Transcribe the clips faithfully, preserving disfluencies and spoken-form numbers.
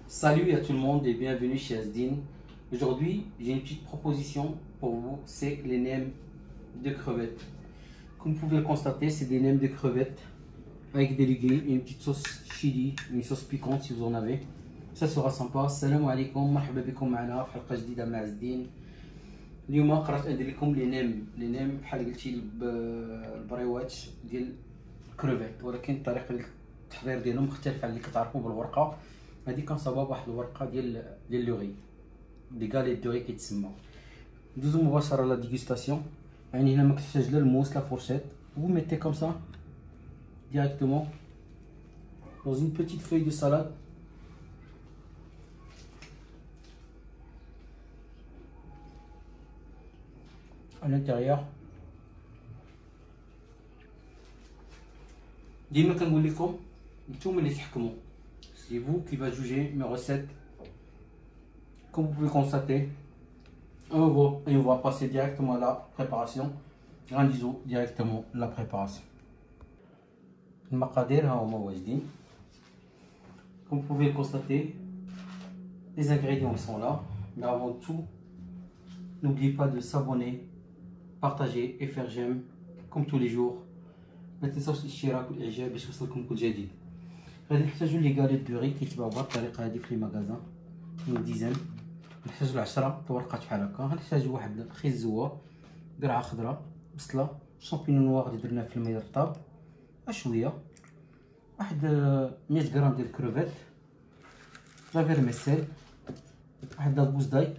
Salut à tout le monde et bienvenue chez Asdin. Aujourd'hui, j'ai une petite proposition pour vous, c'est les nems de crevettes. Comme vous pouvez le constater, c'est des nems de crevettes avec des légumes et une petite sauce chili, une sauce piquante si vous en avez. Ça sera sympa. Salam alaikum, marhaba bikum معنا في حلقة جديدة مع عزدين. اليوم قررت ندير لكم لي نيم لي نيم بحال قلتي البريوات ديال الكروفيت، ولكن الطريقة التحضير ديالهم مختلفة على اللي كتعرفوا بالورقة. هذه كنصاوبها بواحد الورقة ديال ديال لوغي دي غاليت دوغي كيتسمى. ندوزو مباشرة لا ديغوستاسيون. يعني هنا ما كتحتاج لا الموس لا فورشيت. Vous mettez comme ça directement dans une petite feuille de salade. À l'intérieur. ديما كنقول لكم نتوما اللي تحكموا. C'est vous qui va juger mes recettes. Comme vous pouvez constater, on va, et on va passer directement à la préparation. Grandisons directement la préparation. المقادير ها هما واجدين. Comme vous pouvez le constater, les ingrédients sont là. Mais avant tout, n'oubliez pas de s'abonner, partager et faire j'aime comme tous les jours. ما تنساوش الاشتراك والاعجاب باش يوصلكم كل جديد. غادي نحتاجو لي غاليت دو ري كيتباعو بهاد الطريقه هادي في لي ماغازان من ديزان. نحتاجو عشرة ورقات بحال هكا. غنحتاجو واحد الخيز زوا، قرعه خضراء، بصله، شامبينيون نوار اللي درناه في الماء الرطاب، شويه، واحد مية غرام ديال الكروفيت، لا فيرميسيل، واحد لاكوز داي،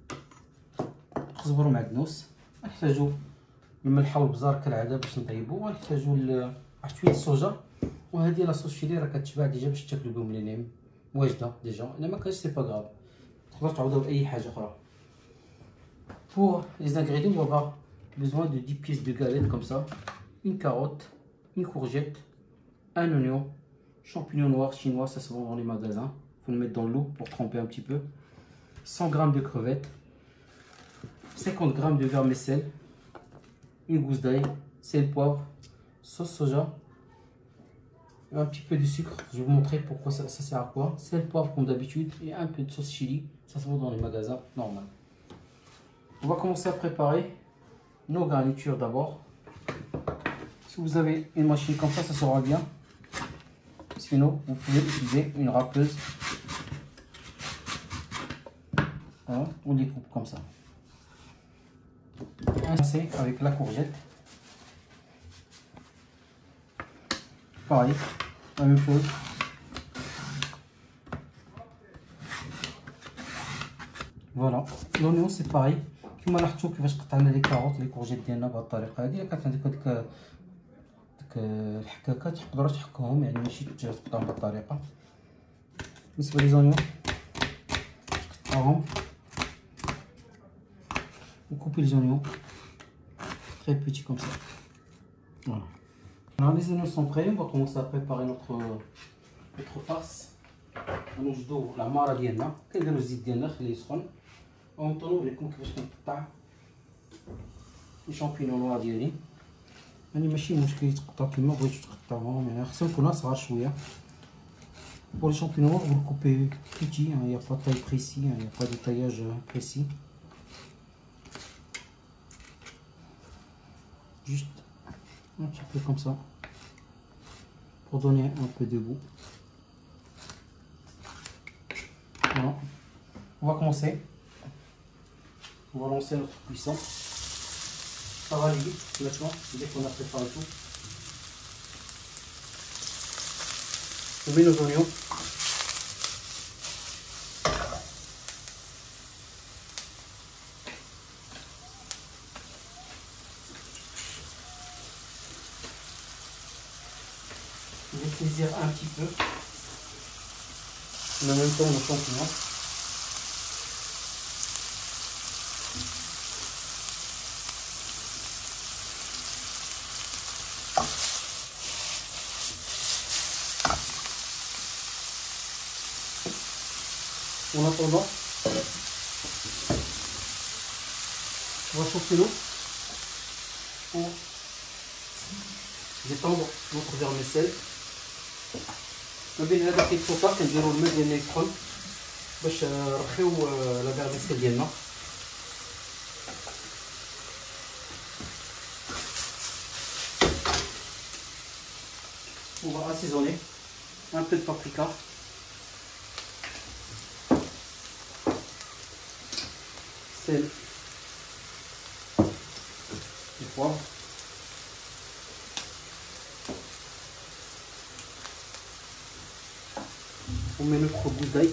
خزبر ومعدنوس. غنحتاجو الملح والبزار كالعاده باش نطيبو. غنحتاجو واحد شويه الصوجا، وهذه لا صوص شيلي راه كتشبع ديجا باش تاكلوا بهم لي نيم واجده ديجا. الا ما كانش سي با غاف، تقدروا تعوضوها باي حاجه اخرى. Pour les ingrédients, on va avoir besoin de dix pièces de galettes comme ça, une carotte, une courgette, un oignon, champignons noirs chinois, ça se vend dans les magasins. Faut le mettre dans l'eau pour tremper un petit peu. cent grammes de crevettes, cinquante grammes de vermicelle, une gousse d'ail, sel, poivre, sauce soja, un petit peu de sucre. Je vais vous montrer pourquoi ça, ça sert à quoi. Sel, poivre comme d'habitude et un peu de sauce chili. Ça se vend dans les magasins normal. On va commencer à préparer nos garnitures d'abord. Si vous avez une machine comme ça, ça sera bien. Sinon, vous pouvez utiliser une râpeuse. Voilà, on les coupe comme ça. Commencer avec la courgette. Pareil, la même chose. Voilà, l'oignon c'est pareil. كما لاحظتوا كيفاش قطعنا لي كاروت لي كورجيت ديالنا بهذه الطريقه هذه. الا كانت عندك هذيك ديك الحكاكه تقدروا تحكوهم، يعني ماشي تقطعهم بهذه الطريقه. بالنسبه لي زونيون تقطعهم وكوبي لي زونيون très petit comme ça. Voilà. Alors les oignons sont prêts, on va commencer à préparer notre notre farce. غنوجدوا العماره ديالنا، كنديروا الزيت ديالنا خليه يسخن، ونطلب لكم كيفاش كنقطع لي شامبينيون نوار ديالي. يعني ماشي مشكل تقطع كيما بغيتو تقطعوهم، يعني خصهم يكونوا صغار شويه. Pour les champignons noirs, vous le coupez petit, il n'y a pas de taille précis, il n'y a pas de taillage précis. Juste un petit peu comme ça, pour donner un peu de goût. Voilà. On va commencer. On va lancer notre cuisson. Ça va aller vite maintenant, dès qu'on a préparé tout. On met nos oignons. On va saisir un petit peu. Mais en même temps nos champignons. En attendant, on va chauffer l'eau pour détendre notre vermicelle. ما بين هذا كيتسوطا كنديرو الماء ديالنا يسخن باش نرخيو لا فيرميسيل ديالنا. On va assaisonner un peu de paprika, sel, du poivre, on met notre gousse d'ail,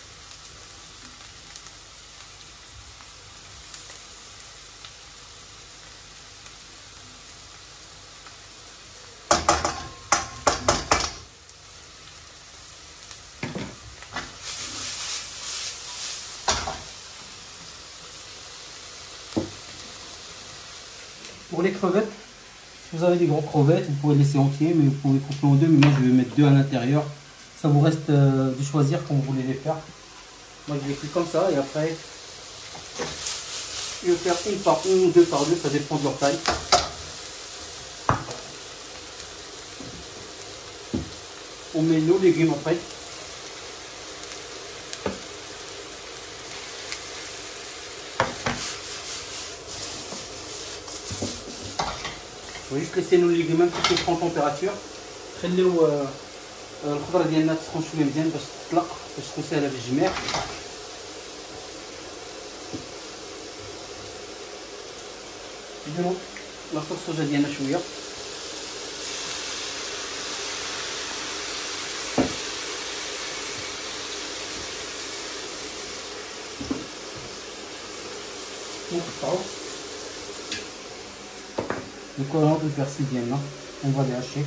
pour les crevettes, si vous avez des gros crevettes, vous pouvez laisser entier, mais vous pouvez couper en deux. Mais moi, je vais mettre deux à l'intérieur. Ça vous reste euh, de choisir comment vous voulez les faire. Moi, je les coupe comme ça et après, je vais faire une par une ou deux par deux, ça dépend de leur taille. On met nos légumes après. On va juste laisser nos légumes un petit peu en température. خليو الخضره ديالنا تسخن شويه مزيان باش تطلق باش تكون سهله في الجميع. نديرو لاصوص الصوجا ديالنا شويه. ونقطعو الكرات البيرسيل ديالنا. On va les hacher.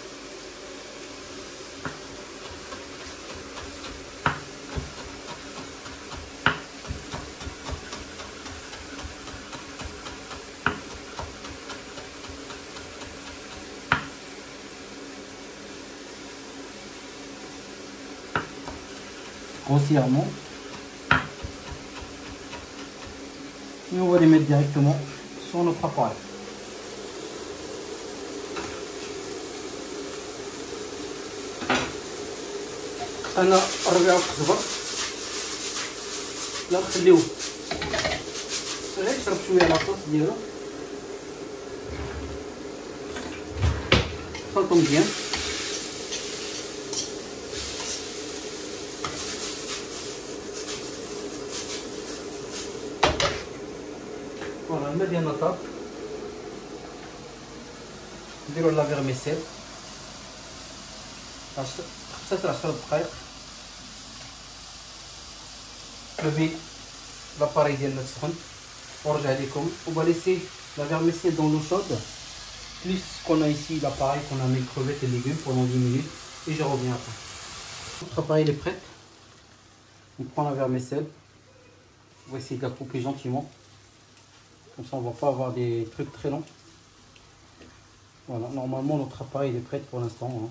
Grossièrement. Et on va les mettre directement sur notre appareil. انا نرجعو الخضر لا نخليوه غير يشرب شويه لاصوص ديالو. خلطو مزيان. فوالا الماء ديالنا طاب. نديرو لا فيرميسيل خمسة عشر دقائق. نبي لاباري ديالنا تسخن ونرجع لكم. On va laisser la vermicelle dans l'eau chaude plus qu'on a ici l'appareil qu'on a mis les crevettes et les légumes pendant dix minutes et je reviens après. Notre appareil est prêt. On prend la vermicelle. On va essayer de la couper gentiment. Comme ça on va pas avoir des trucs très longs. Voilà, normalement notre appareil est prêt pour l'instant. Hein.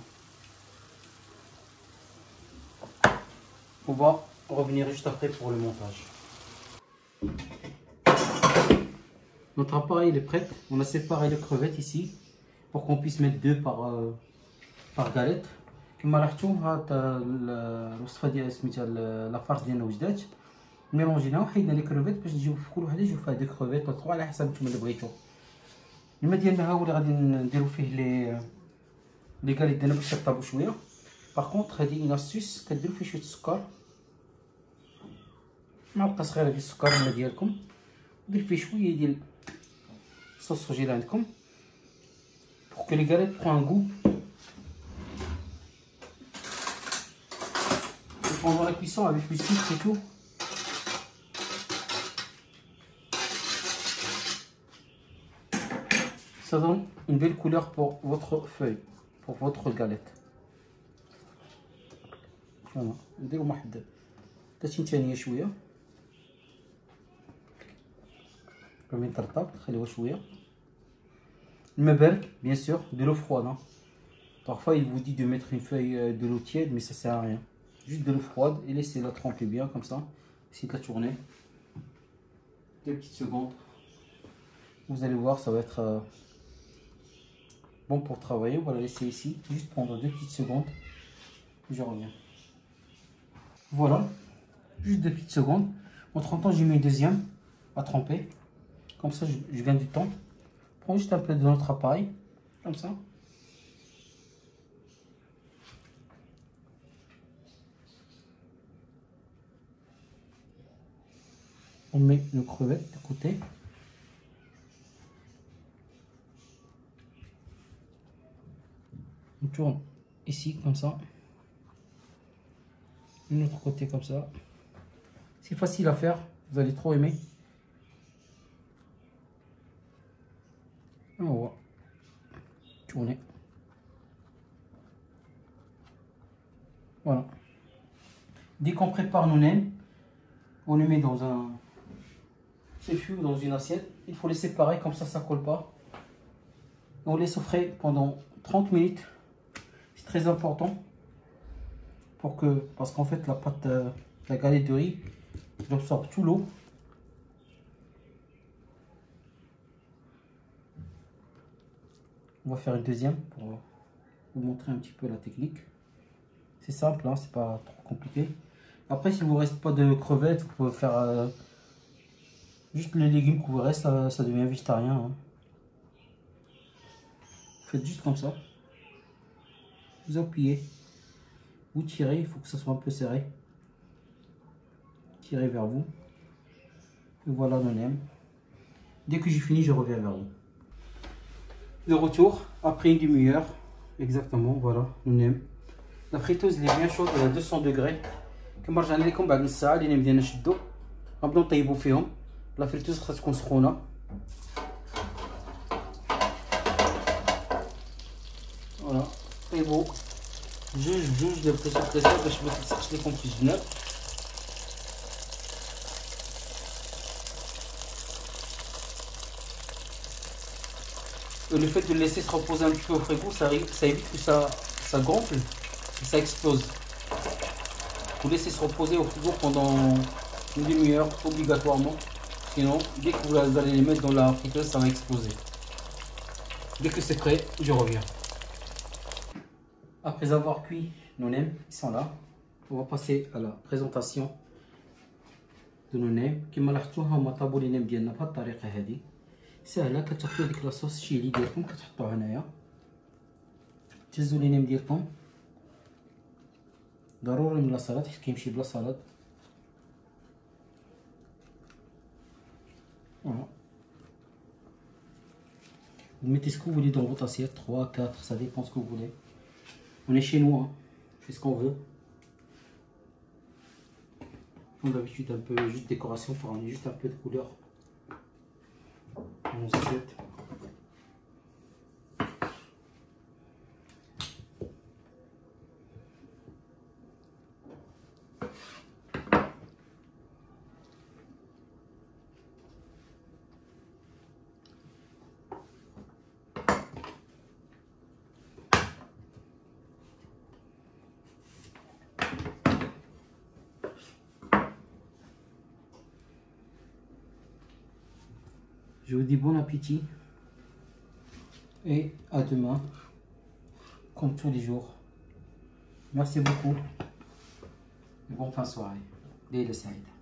On va revenir juste après pour le montage. Notre appareil est prêt. On a séparé les crevettes ici pour qu'on puisse mettre deux par, euh, par galette. كما لاحظتوا هذا الوصفه ديال سميتها لافارس ديالنا وجدات. ميلونجينا وحيدنا لي كروفيت باش نجيو في كل وحده يجيو فيها دو كروفيت ولا على حسب نتوما اللي بغيتو. الماء ديالنا ها هو اللي غادي نديرو فيه لي لي كاليت ديالنا باش يطابو شويه. باغ كونطخ هادي اون استيس كديرو فيه شويه السكر، معلقه صغيره ديال السكر الماء ديالكم، دير فيه شويه ديال الصوص الصوجي اللي عندكم pour que les galettes prennent un goût. Et pendant la cuisson avec du sucre et tout, ça donne une belle couleur pour votre feuille, pour votre galette. Voilà, نديرو واحد تاتين ثانيه شويه باش يطرطب، خليوها شويه. الماء بارد bien sûr, de l'eau froide. Hein. Parfois il vous dit de mettre une feuille de l'eau tiède, mais ça sert à rien. Juste de l'eau froide et laissez-la tremper bien comme ça. Essayez de la tourner deux petites secondes. Vous allez voir, ça va être euh, bon pour travailler. On va la laisser ici, juste prendre deux petites secondes. Je reviens. Voilà, juste deux petites secondes. Entre temps, j'ai mis une deuxième à tremper. Comme ça, je, je gagne du temps. Prends juste un peu de notre appareil, comme ça. On met le crevette de côté. On tourne ici, comme ça. De l'autre côté, comme ça. C'est facile à faire, vous allez trop aimer. On va tourner. Voilà. Dès qu'on prépare nos nems, on les met dans un séchoue ou dans une assiette. Il faut les séparer, comme ça, ça ne colle pas. On les souffre pendant trente minutes. C'est très important. Pour que, parce qu'en fait, la pâte, euh, la galette de riz, elle absorbe tout l'eau. On va faire une deuxième pour vous montrer un petit peu la technique. C'est simple, hein, c'est pas trop compliqué. Après, si vous reste pas de crevettes, vous pouvez faire euh, juste les légumes qui vous restent, ça, ça devient végétarien. Hein. Faites juste comme ça. Vous appuyez, vous tirez, il faut que ça soit un peu serré. Tirez vers vous. Et voilà nos nems. Dès que j'ai fini, je reviens vers vous. De retour après une demi-heure, exactement, voilà nos nems. La friteuse elle est bien chaude, elle est à deux cents degrés. كما رجعنا لكم بعد نص ساعه اللي بدينا نشدو غنبداو نطيبوا فيهم. لا فريتوز خاصها تكون سخونه. فوالا طيبوا جوج بجوج ديال البيتو بلاصه باش ما تلصقش لكم في الجناب. Le fait de le laisser se reposer un petit peu au frigo, ça, ça évite que ça, ça gonfle et ça explose. Vous laissez se reposer au frigo pendant une demi-heure obligatoirement. Sinon, dès que vous allez les mettre dans la friteuse, ça va exploser. Dès que c'est prêt, je reviens. Après avoir cuit nos nems, ils sont là. On va passer à la présentation de nos nems. كما لاحظتوها هما طابوا لي نيم ديالنا بهذه الطريقه هذه. سهله. كتاخذوا ديك لاصوص شيلي ديالكم كتحطوها هنايا. تهزوا لي نيم ديالكم. ضروري من لا سالاد حيت كيمشي بلا سالاد. Voilà. Vous mettez ce que vous voulez dans votre assiette, trois, quatre, ça dépend ce que vous voulez. On est chez nous, hein. On fait ce qu'on veut. Comme d'habitude, un peu juste décoration pour amener juste un peu de couleur dans nos assiettes. Je vous dis bon appétit et à demain, comme tous les jours. Merci beaucoup et bonne fin de soirée. Leila Saïd.